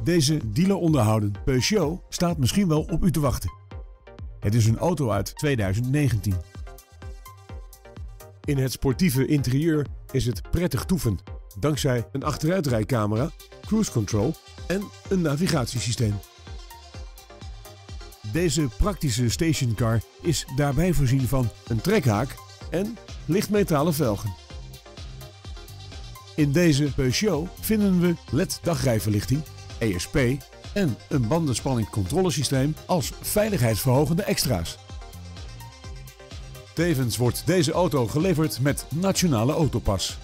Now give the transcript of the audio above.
Deze dealer onderhouden Peugeot staat misschien wel op u te wachten. Het is een auto uit 2019. In het sportieve interieur is het prettig toeven, dankzij een achteruitrijcamera, cruise control en een navigatiesysteem. Deze praktische stationcar is daarbij voorzien van een trekhaak en lichtmetalen velgen. In deze Peugeot vinden we LED-dagrijverlichting, ESP en een bandenspanning-controlesysteem als veiligheidsverhogende extra's. Tevens wordt deze auto geleverd met Nationale Autopas.